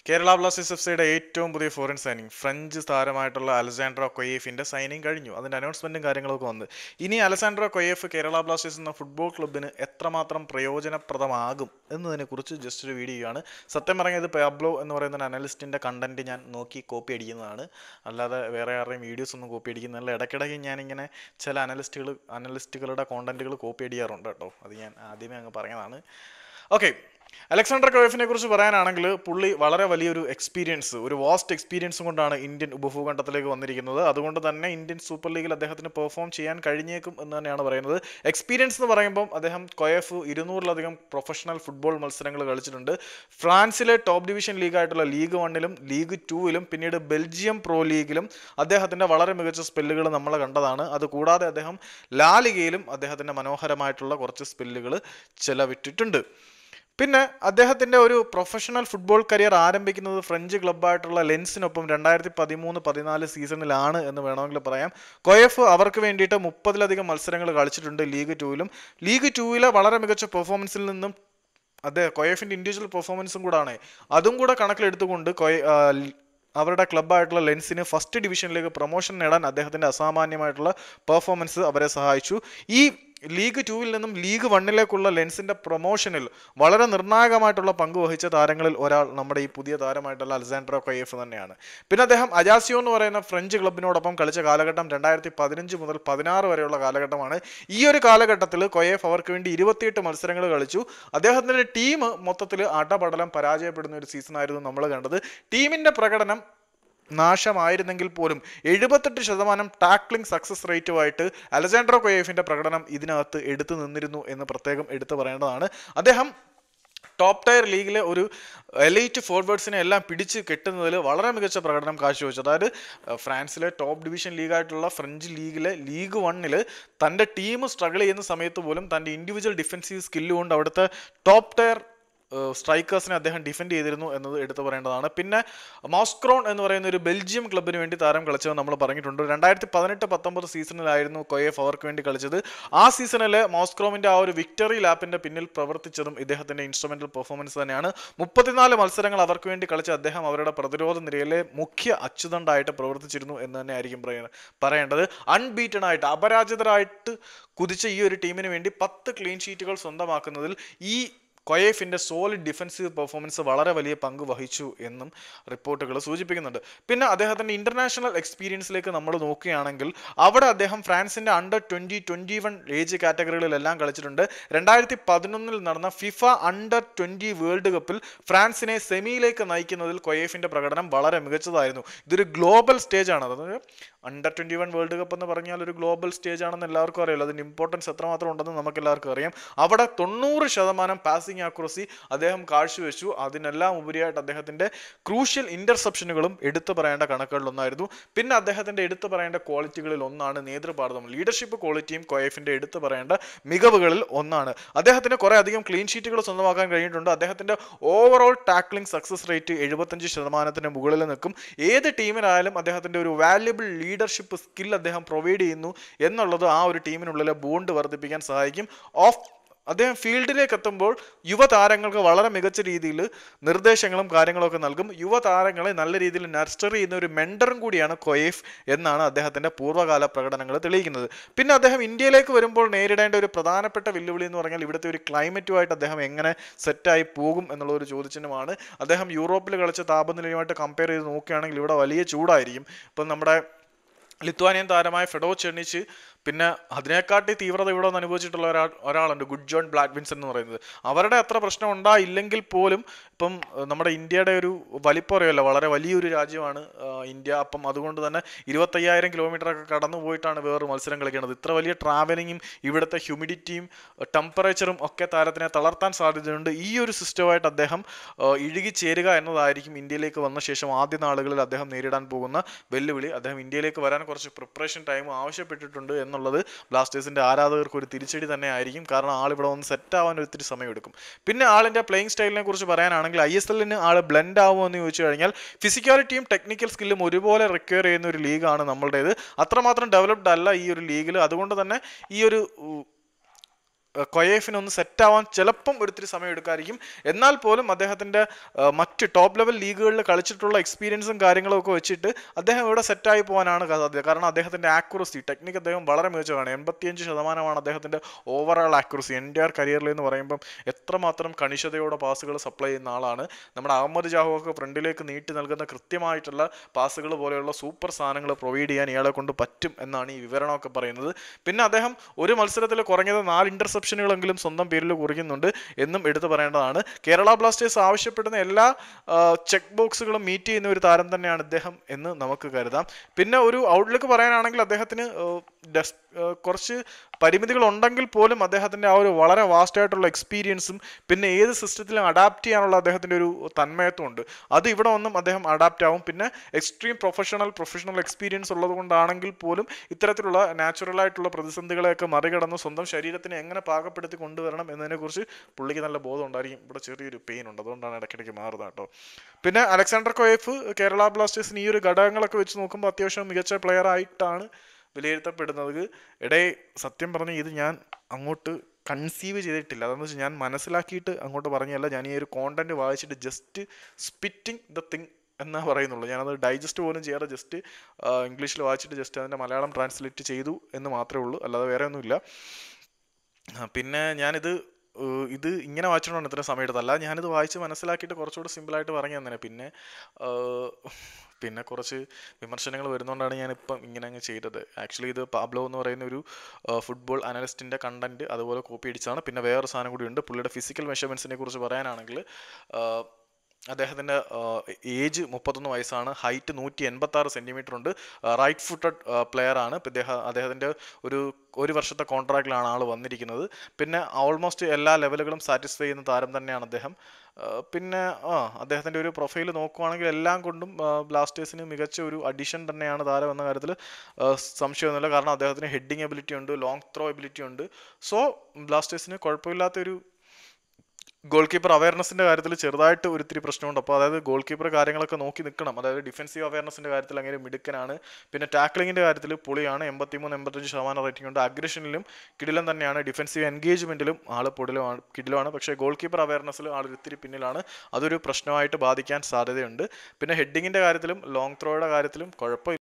Kerala Blasters F സിയുടെ ഏറ്റവും പുതിയ ഫോറിൻ സൈനിങ് ഫ്രഞ്ച് താരമായിട്ടുള്ള അലസാൻഡ്രോ കൊയേഫിന്റെ സൈനിങ് കഴിഞ്ഞു. അതിന്റെ അനൗൺസ്മെന്റും കാര്യങ്ങളൊക്കെ വന്നു. ഇനി അലസാൻഡ്രോ കൊയേഫ് കേരള ബ്ലാസ്റ്റേഴ്സ് എന്ന ഫുട്ബോൾ ക്ലബിന് എത്രമാത്രം പ്രയോജനപ്രദമാകും എന്നതിനെ കുറിച്ച് ജസ്റ്റ് ഒരു വീഡിയോ ആണ്. സത്യം പറഞ്ഞത് പാബ്ലോ എന്ന് പറയുന്ന അനലിസ്റ്റിന്റെ കണ്ടന്റ് ഞാൻ നോക്കി കോപ്പി അടിക്കുന്നതാണ്, അല്ലാതെ വേറെ ആരുടെയും വീഡിയോസ് ഒന്നും കോപ്പി അടിക്കുന്നില്ല. ഇടയ്ക്കിടയ്ക്ക് ഞാനിങ്ങനെ ചില അനലിസ്റ്റുകളുടെ കോണ്ടന്റുകൾ കോപ്പി അടിക്കാറുണ്ട് കേട്ടോ. അത് ഞാൻ ആദ്യമേ അങ്ങ് പറഞ്ഞതാണ്. ഓക്കെ, അലക്സാണ്ടർ ക്രൂയിഫിനെ കുറിച്ച് പറയാനാണെങ്കിൽ പുള്ളി വളരെ വലിയൊരു എക്സ്പീരിയൻസ്, ഒരു വാസ്റ്റ് എക്സ്പീരിയൻസ് കൊണ്ടാണ് ഇന്ത്യൻ ഉപഭൂഖണ്ഡത്തിലേക്ക് വന്നിരിക്കുന്നത്. അതുകൊണ്ട് തന്നെ ഇന്ത്യൻ സൂപ്പർ ലീഗിൽ അദ്ദേഹത്തിന് പെർഫോം ചെയ്യാൻ കഴിഞ്ഞേക്കും എന്ന് തന്നെയാണ് പറയുന്നത്. എക്സ്പീരിയൻസ് എന്ന് പറയുമ്പോൾ അദ്ദേഹം കൊയഫ് 200-ലധികം പ്രൊഫഷണൽ ഫുട്ബോൾ മത്സരങ്ങൾ കളിച്ചിട്ടുണ്ട്. ഫ്രാൻസിലെ ടോപ്പ് ഡിവിഷൻ ലീഗായിട്ടുള്ള ലീഗ് 1-ലും ലീഗ് 2-ലും പിന്നീട് ബെൽജിയം പ്രോ ലീഗിലും അദ്ദേഹത്തിൻ്റെ വളരെ മികച്ച സ്പെല്ലുകൾ നമ്മൾ കണ്ടതാണ്. അതുകൂടാതെ അദ്ദേഹം ലാ ലിഗയിലും അദ്ദേഹത്തിൻ്റെ മനോഹരമായിട്ടുള്ള കുറച്ച് സ്പെല്ലുകൾ ചെലവിട്ടിട്ടുണ്ട്. പിന്നെ അദ്ദേഹത്തിൻ്റെ ഒരു പ്രൊഫഷണൽ ഫുട്ബോൾ കരിയർ ആരംഭിക്കുന്നത് ഫ്രഞ്ച് ക്ലബ്ബായിട്ടുള്ള ലെൻസിനൊപ്പം 2013-14 സീസണിലാണ് എന്ന് വേണമെങ്കിൽ പറയാം. കൊയഫ് അവർക്ക് വേണ്ടിയിട്ട് 30-ലധികം മത്സരങ്ങൾ കളിച്ചിട്ടുണ്ട് ലീഗ് 2-ലും. ലീഗ് 2-ലെ വളരെ മികച്ച പെർഫോമൻസിൽ നിന്നും കൊയഫിൻ്റെ ഇൻഡിവിജ്വൽ പെർഫോമൻസും കൂടാണ്. അതും കൂടെ കണക്കിലെടുത്തുകൊണ്ട് അവരുടെ ക്ലബ്ബായിട്ടുള്ള ലെൻസിന് ഫസ്റ്റ് ഡിവിഷനിലേക്ക് പ്രൊമോഷൻ നേടാൻ അദ്ദേഹത്തിൻ്റെ അസാമാന്യമായിട്ടുള്ള പെർഫോമൻസ് അവരെ സഹായിച്ചു. ഈ ലീഗ് 2-ൽ നിന്നും ലീഗ് 1-ലേക്കുള്ള ലെൻസിന്റെ പ്രൊമോഷനിൽ വളരെ നിർണായകമായിട്ടുള്ള പങ്ക് വഹിച്ച താരങ്ങളിൽ ഒരാൾ നമ്മുടെ ഈ പുതിയ താരമായിട്ടുള്ള അലസാൻഡ്രോ കൊയേഫ് തന്നെയാണ്. പിന്നെ അദ്ദേഹം അജാസിയോ എന്ന് പറയുന്ന ഫ്രഞ്ച് ക്ലബിനോടൊപ്പം കളിച്ച കാലഘട്ടം 2015 മുതൽ 16 വരെയുള്ള കാലഘട്ടമാണ്. ഈ ഒരു കാലഘട്ടത്തിൽ കൊയേഫ് അവർക്ക് വേണ്ടി 28 മത്സരങ്ങൾ കളിച്ചു. അദ്ദേഹത്തിൻ്റെ ടീം മൊത്തത്തിൽ അടപടലം പരാജയപ്പെടുന്ന ഒരു സീസണായിരുന്നു നമ്മൾ കണ്ടത്. ടീമിന്റെ പ്രകടനം നാശമായിരുന്നെങ്കിൽ പോലും 78% ടാക്ലിംഗ് സക്സസ് റേറ്റുമായിട്ട് അലസാൻഡ്രോ കൊയേഫിന്റെ പ്രകടനം ഇതിനകത്ത് എടുത്തു നിന്നിരുന്നു എന്ന് പ്രത്യേകം എടുത്തു പറയേണ്ടതാണ്. അദ്ദേഹം ടോപ്പ് ടയർ ലീഗിലെ ഒരു എലൈറ്റ് ഫോർവേഡ്സിനെ എല്ലാം പിടിച്ച് കെട്ടുന്നതിൽ വളരെ മികച്ച പ്രകടനം കാഴ്ചവെച്ചു. അതായത് ഫ്രാൻസിലെ ടോപ്പ് ഡിവിഷൻ ലീഗായിട്ടുള്ള ഫ്രഞ്ച് ലീഗിലെ ലീഗ് 1-ൽ തൻ്റെ ടീം സ്ട്രഗിൾ ചെയ്യുന്ന സമയത്ത് പോലും തൻ്റെ ഇൻഡിവിജ്വൽ ഡിഫൻസീവ് സ്കില്ല് കൊണ്ട് അവിടുത്തെ ടോപ്പ് ടയർ സ്ട്രൈക്കേഴ്സിനെ അദ്ദേഹം ഡിഫെൻഡ് ചെയ്തിരുന്നു എന്നത് എടുത്തു പറയേണ്ടതാണ്. പിന്നെ മോസ്ക്രോൺ എന്ന് പറയുന്ന ഒരു ബെൽജിയം ക്ലബിന് വേണ്ടി താരം കളിച്ചത് നമ്മൾ പറഞ്ഞിട്ടുണ്ട്. 2018-19 സീസണിലായിരുന്നു കൊയേഫ് അവർക്ക് വേണ്ടി കളിച്ചത്. ആ സീസണിൽ മോസ്ക്രോമിൻ്റെ ആ ഒരു വിക്ടറി ലാപ്പിൻ്റെ പിന്നിൽ പ്രവർത്തിച്ചതും ഇദ്ദേഹത്തിൻ്റെ ഇൻസ്ട്രുമെൻ്റൽ പെർഫോമൻസ് തന്നെയാണ്. 34 മത്സരങ്ങൾ അവർക്ക് വേണ്ടി കളിച്ച അദ്ദേഹം അവരുടെ പ്രതിരോധ നിരയിലെ മുഖ്യ അച്ചുതണ്ടായിട്ട് പ്രവർത്തിച്ചിരുന്നു എന്ന് തന്നെ ആയിരിക്കും പറയേണ്ടത്. അൺബീറ്റൺ ആയിട്ട് അപരാജിതരായിട്ട് കുതിച്ച ഈ ഒരു ടീമിന് വേണ്ടി 10 ക്ലീൻ ഷീറ്റുകൾ സ്വന്തമാക്കുന്നതിൽ ഈ കൊയേഫിൻ്റെ സോളിഡ് ഡിഫൻസീവ് പെർഫോമൻസ് വളരെ വലിയ പങ്ക് വഹിച്ചു എന്നും റിപ്പോർട്ടുകൾ സൂചിപ്പിക്കുന്നുണ്ട്. പിന്നെ അദ്ദേഹത്തിൻ്റെ ഇൻ്റർനാഷണൽ എക്സ്പീരിയൻസിലേക്ക് നമ്മൾ നോക്കുകയാണെങ്കിൽ അവിടെ അദ്ദേഹം ഫ്രാൻസിൻ്റെ അണ്ടർ 20, 21 ഏജ് കാറ്റഗറികളിലെല്ലാം കളിച്ചിട്ടുണ്ട്. 2011 നടന്ന ഫിഫ അണ്ടർ 20 വേൾഡ് കപ്പിൽ ഫ്രാൻസിനെ സെമിയിലേക്ക് നയിക്കുന്നതിൽ കൊയേഫിൻ്റെ പ്രകടനം വളരെ മികച്ചതായിരുന്നു. ഇതൊരു ഗ്ലോബൽ സ്റ്റേജാണ്. അതായത് അണ്ടർ 21 വേൾഡ് കപ്പ് എന്ന് പറഞ്ഞാൽ ഒരു ഗ്ലോബൽ സ്റ്റേജ് ആണെന്ന് എല്ലാവർക്കും അറിയാലോ. അതിൻ്റെ ഇമ്പോർട്ടൻസ് എത്രമാത്രം ഉണ്ടെന്ന് നമുക്ക് എല്ലാവർക്കും അറിയാം. അവിടെ 90% പാസിംഗ് ആക്യുറസി അദ്ദേഹം കാഴ്ചവെച്ചു. അതിനെല്ലാം ഉപരിയായിട്ട് അദ്ദേഹത്തിൻ്റെ ക്രൂഷ്യൽ ഇന്റർസെപ്ഷനുകളും എടുത്തു പറയേണ്ട കണക്കുകളിലൊന്നായിരുന്നു. പിന്നെ അദ്ദേഹത്തിൻ്റെ എടുത്തു പറയേണ്ട ക്വാളിറ്റികളിൽ ഒന്നാണ് നേതൃപാടവം. ലീഡർഷിപ്പ് ക്വാളിറ്റിയും കൊയേഫിൻ്റെ എടുത്തു പറയേണ്ട മികവുകളിൽ ഒന്നാണ്. അദ്ദേഹത്തിന് കുറേ അധികം ക്ലീൻ ഷീറ്റുകൾ സ്വന്തമാക്കാൻ കഴിഞ്ഞിട്ടുണ്ട്. അദ്ദേഹത്തിൻ്റെ ഓവറോൾ ടാക്ലിംഗ് സക്സസ് റേറ്റ് 75% മുകളിൽ നിൽക്കും. ഏത് ടീമിനായാലും അദ്ദേഹത്തിൻ്റെ ഒരു വാല്യുബിൾ ലീഡർഷിപ്പ് സ്കിൽ അദ്ദേഹം പ്രൊവൈഡ് ചെയ്യുന്നു എന്നുള്ളത് ആ ഒരു ടീമിനുള്ളിലെ ബോണ്ട് വർദ്ധിപ്പിക്കാൻ സഹായിക്കും. അദ്ദേഹം ഫീൽഡിലേക്ക് എത്തുമ്പോൾ യുവതാരങ്ങൾക്ക് വളരെ മികച്ച രീതിയിൽ നിർദ്ദേശങ്ങളും കാര്യങ്ങളൊക്കെ നൽകും. യുവതാരങ്ങളെ നല്ല രീതിയിൽ നർച്ചർ ചെയ്യുന്ന ഒരു മെൻറ്ററും കൂടിയാണ് കൊയേഫ് എന്നാണ് അദ്ദേഹത്തിൻ്റെ പൂർവ്വകാല പ്രകടനങ്ങൾ തെളിയിക്കുന്നത്. പിന്നെ അദ്ദേഹം ഇന്ത്യയിലേക്ക് വരുമ്പോൾ നേരിടേണ്ട ഒരു പ്രധാനപ്പെട്ട വെല്ലുവിളി എന്ന് പറഞ്ഞാൽ ഇവിടുത്തെ ഒരു ക്ലൈമറ്റുമായിട്ട് അദ്ദേഹം എങ്ങനെ സെറ്റായി പോകും എന്നുള്ള ഒരു ചോദ്യചിഹ്നമാണ്. അദ്ദേഹം യൂറോപ്പിൽ കളിച്ച താപനിലയുമായിട്ട് കമ്പയർ ചെയ്ത് നോക്കുകയാണെങ്കിൽ ഇവിടെ വലിയ ചൂടായിരിക്കും. ഇപ്പം നമ്മുടെ ലിത്വാനിയൻ താരമായ ഫെഡോ ചെർണിച്ച്, പിന്നെ അതിനെക്കാട്ടി തീവ്രത ഇവിടെ നിന്ന് അനുഭവിച്ചിട്ടുള്ള ഒരാളുണ്ട് ഗുഡ്ജോൺ ബ്ലാഡ്വിൻസൺ എന്ന് പറയുന്നത്. അവരുടെ അത്ര പ്രശ്നം ഉണ്ടായില്ലെങ്കിൽ പോലും ഇപ്പം നമ്മുടെ ഇന്ത്യയുടെ ഒരു വലിപ്പം അറിയാമല്ലോ, വളരെ വലിയൊരു രാജ്യമാണ് ഇന്ത്യ. അപ്പം അതുകൊണ്ട് തന്നെ 25,000 കിലോമീറ്ററൊക്കെ കടന്നു പോയിട്ടാണ് വേറൊരു മത്സരം കളിക്കുന്നത്. ഇത്ര വലിയ ട്രാവലിങ്ങും ഇവിടുത്തെ ഹ്യൂമിഡിറ്റിയും ടെമ്പറേച്ചറും ഒക്കെ താരത്തിനെ തളർത്താൻ സാധ്യതയുണ്ട്. ഈ ഒരു സിസ്റ്റമായിട്ട് അദ്ദേഹം ഇഴുകിച്ചേരുക എന്നതായിരിക്കും ഇന്ത്യയിലേക്ക് വന്ന ശേഷം ആദ്യ നാളുകളിൽ അദ്ദേഹം നേരിടാൻ പോകുന്ന വെല്ലുവിളി. അദ്ദേഹം ഇന്ത്യയിലേക്ക് വരാൻ കുറച്ച് പ്രിപ്പറേഷൻ ടൈം ആവശ്യപ്പെട്ടിട്ടുണ്ട് എന്നുള്ളത് ബ്ലാസ്റ്റേഴ്സിൻ്റെ ആരാധകർക്ക് ഒരു തിരിച്ചടി തന്നെ ആയിരിക്കും. കാരണം ആളിവിടെ വന്ന് സെറ്റ് ആവാൻ ഒത്തിരി സമയമെടുക്കും. പിന്നെ ആളിൻ്റെ പ്ലേയിങ് സ്റ്റൈലിനെ കുറിച്ച് പറയാനാണെങ്കിൽ ISL-ന് ആൾ ബ്ലെൻഡ് ആവുമോ എന്ന് ചോദിച്ചു കഴിഞ്ഞാൽ ഫിസിക്കാലിറ്റിയും ടെക്നിക്കൽ സ്കില്ലും ഒരുപോലെ റിക്വയർ ചെയ്യുന്ന ഒരു ലീഗാണ് നമ്മളുടേത്. അത്രമാത്രം ഡെവലപ്ഡ് അല്ല ഈ ഒരു ലീഗിൽ. അതുകൊണ്ട് തന്നെ ഈ ഒരു കൊയേഫിനൊന്ന് സെറ്റാവാൻ ചിലപ്പം ഒരിത്തിരി സമയം എടുക്കായിരിക്കും. എന്നാൽ പോലും അദ്ദേഹത്തിൻ്റെ മറ്റ് ടോപ്പ് ലെവൽ ലീഗുകളിൽ കളിച്ചിട്ടുള്ള എക്സ്പീരിയൻസും കാര്യങ്ങളും ഒക്കെ വെച്ചിട്ട് അദ്ദേഹം ഇവിടെ സെറ്റായി പോകാനാണ് സാധ്യത. കാരണം അദ്ദേഹത്തിൻ്റെ ആക്യുറസി ടെക്നിക്ക് അദ്ദേഹം വളരെ മികച്ചതാണ്. 85% അദ്ദേഹത്തിൻ്റെ ഓവറോൾ ആക്യുറസി എൻറ്റയർ കരിയറിൽ എന്ന് പറയുമ്പം എത്രമാത്രം കണിശതയോടെ പാസുകൾ സപ്ലൈ ചെയ്യുന്ന ആളാണ്. നമ്മുടെ അഹമ്മദ് ജാഹു ഒക്കെ ഫ്രണ്ടിലേക്ക് നീട്ടി നൽകുന്ന കൃത്യമായിട്ടുള്ള പാസുകൾ പോലെയുള്ള സൂപ്പർ സാധനങ്ങൾ പ്രൊവൈഡ് ചെയ്യാൻ ഇയാളെ കൊണ്ട് പറ്റും എന്നാണ് ഈ വിവരണമൊക്കെ പറയുന്നത്. പിന്നെ അദ്ദേഹം ഒരു മത്സരത്തിൽ കുറഞ്ഞത് 4 ഇന്റർസെപ്ഷനുകളെങ്കിലും സ്വന്തം പേരിൽ കുറിക്കുന്നുണ്ട് എന്നും എടുത്തു പറയേണ്ടതാണ്. കേരള ബ്ലാസ്റ്റേഴ്സ് ആവശ്യപ്പെടുന്ന എല്ലാ ചെക്ക് ബോക്സുകളും മീറ്റ് ചെയ്യുന്ന ഒരു താരം തന്നെയാണ് ഇദ്ദേഹം എന്ന് നമുക്ക് കരുതാം. പിന്നെ ഒരു ഔട്ട്ലുക്ക് പറയാനാണെങ്കിൽ അദ്ദേഹത്തിന് കുറച്ച് പരിമിതികൾ ഉണ്ടെങ്കിൽ പോലും അദ്ദേഹത്തിൻ്റെ ആ ഒരു വളരെ വാസ്റ്റ് ആയിട്ടുള്ള എക്സ്പീരിയൻസും പിന്നെ ഏത് സിസ്റ്റത്തിലും അഡാപ്റ്റ് ചെയ്യാനുള്ള അദ്ദേഹത്തിൻ്റെ ഒരു തന്മയത്വം ഉണ്ട്. അത് ഇവിടെ ഒന്നും അദ്ദേഹം അഡാപ്റ്റ് ആവും. പിന്നെ എക്സ്ട്രീം പ്രൊഫഷണൽ എക്സ്പീരിയൻസ് ഉള്ളത് കൊണ്ടാണെങ്കിൽ പോലും ഇത്തരത്തിലുള്ള നാച്ചുറലായിട്ടുള്ള പ്രതിസന്ധികളെയൊക്കെ മറികടന്ന് സ്വന്തം ശരീരത്തിനെ എങ്ങനെ പാകപ്പെടുത്തി കൊണ്ടുവരണം എന്നതിനെക്കുറിച്ച് പുള്ളിക്ക് നല്ല ബോധം ഉണ്ടായിരിക്കും. ഇവിടെ ചെറിയൊരു പെയിൻ ഉണ്ട്, അതുകൊണ്ടാണ് ഇടയ്ക്കിടയ്ക്ക് മാറുന്നത് കേട്ടോ. പിന്നെ അലക്സാണ്ടർ കൊയേഫ് കേരള ബ്ലാസ്റ്റേഴ്സിന് ഈ ഒരു ഘടകങ്ങളൊക്കെ വെച്ച് നോക്കുമ്പോൾ അത്യാവശ്യം മികച്ച പ്ലെയർ ആയിട്ടാണ് വിലയിരുത്തപ്പെടുന്നത്. സത്യം പറഞ്ഞ് ഇത് ഞാൻ അങ്ങോട്ട് കൺസീവ് ചെയ്തിട്ടില്ല. അതെന്ന് വെച്ചാൽ ഞാൻ മനസ്സിലാക്കിയിട്ട് അങ്ങോട്ട് പറഞ്ഞല്ല. ഞാൻ ഈ ഒരു കോണ്ടന്റ് വായിച്ചിട്ട് ജസ്റ്റ് സ്പിറ്റിംഗ് ദ തിങ് എന്നാ പറയുന്നുള്ളൂ. ഞാനത് ഡൈജസ്റ്റ് പോലും ചെയ്യാതെ ജസ്റ്റ് ഇംഗ്ലീഷിൽ വായിച്ചിട്ട് ജസ്റ്റ് അതിൻ്റെ മലയാളം ട്രാൻസ്ലേറ്റ് ചെയ്തു എന്ന് മാത്രമേ ഉള്ളൂ, അല്ലാതെ വേറെ ഒന്നുമില്ല. പിന്നെ ഇത് ഇങ്ങനെ വായിച്ചിട്ടാണ് ഇത്ര സമയം എടുത്തല്ല. ഞാനിത് വായിച്ച് മനസ്സിലാക്കിയിട്ട് കുറച്ചുകൂടി സിമ്പിളായിട്ട് പറഞ്ഞു തന്നെ. പിന്നെ കുറച്ച് വിമർശനങ്ങൾ വരുന്നതുകൊണ്ടാണ് ഞാനിപ്പം ഇങ്ങനെ അങ്ങ് ചെയ്തത്. ആക്ച്വലി ഇത് പാബ്ലോ എന്ന് പറയുന്ന ഒരു ഫുട്ബോൾ അനലിസ്റ്റിൻ്റെ കണ്ടന്റ് അതുപോലെ കോപ്പി അടിച്ചാണ്. പിന്നെ വേറൊരു സാധനം കൂടി ഉണ്ട്. പുള്ളിയുടെ ഫിസിക്കൽ മെഷർമെൻറ്റ്സിനെ കുറിച്ച് പറയാനാണെങ്കിൽ അദ്ദേഹത്തിൻ്റെ ഏജ് 31 വയസ്സാണ്. ഹൈറ്റ് 186 സെൻറ്റിമീറ്റർ ഉണ്ട്. റൈറ്റ് ഫുട്ടഡ് പ്ലെയർ ആണ്. അദ്ദേഹത്തിൻ്റെ ഒരു വർഷത്തെ കോൺട്രാക്റ്റിലാണ് ആൾ വന്നിരിക്കുന്നത്. പിന്നെ ഓൾമോസ്റ്റ് എല്ലാ ലെവലുകളും സാറ്റിസ്ഫൈ ചെയ്യുന്ന താരം തന്നെയാണ് അദ്ദേഹം. പിന്നെ അദ്ദേഹത്തിൻ്റെ ഒരു പ്രൊഫൈൽ നോക്കുവാണെങ്കിൽ എല്ലാം കൊണ്ടും ബ്ലാസ്റ്റേഴ്സിന് മികച്ച ഒരു അഡീഷൻ തന്നെയാണ് താരം എന്ന കാര്യത്തിൽ സംശയമൊന്നുമില്ല. കാരണം അദ്ദേഹത്തിന് ഹെഡിങ് എബിലിറ്റി ഉണ്ട്, ലോങ് ത്രോ എബിലിറ്റി ഉണ്ട്. സോ ബ്ലാസ്റ്റേഴ്സിന് കുഴപ്പമില്ലാത്തൊരു ഗോൾ കീപ്പർ അവയർനെസ്സിൻ്റെ കാര്യത്തിൽ ചെറുതായിട്ട് ഒരിത്തിരി പ്രശ്നമുണ്ട്. അപ്പോൾ അതായത് ഗോൾ കീപ്പർ കാര്യങ്ങളൊക്കെ നോക്കി നിൽക്കണം. അതായത് ഡിഫൻസീവ് അവയർനെസ്സിൻ്റെ കാര്യത്തിൽ അങ്ങനെ മിടുക്കനാണ്. പിന്നെ ടാക്ലിങ്ങിൻ്റെ കാര്യത്തിൽ പുളിയാണ്. 83-85% റേറ്റിംഗ് ഉണ്ട്. അഗ്രഷനിലും കിടിലം തന്നെയാണ്. ഡിഫൻസീവ് എൻഗേജ്മെൻറ്റിലും ആൾ കിടിലമാണ്. പക്ഷേ ഗോൾ കീപ്പർ അവയർനെസ്സിൽ ആൾ ഒരിത്തിരി പിന്നിലാണ്. അതൊരു പ്രശ്നമായിട്ട് ബാധിക്കാൻ സാധ്യതയുണ്ട്. പിന്നെ ഹെഡിങ്ങിൻ്റെ കാര്യത്തിലും ലോങ് ത്രോയുടെ കാര്യത്തിലും കുഴപ്പമില്ല.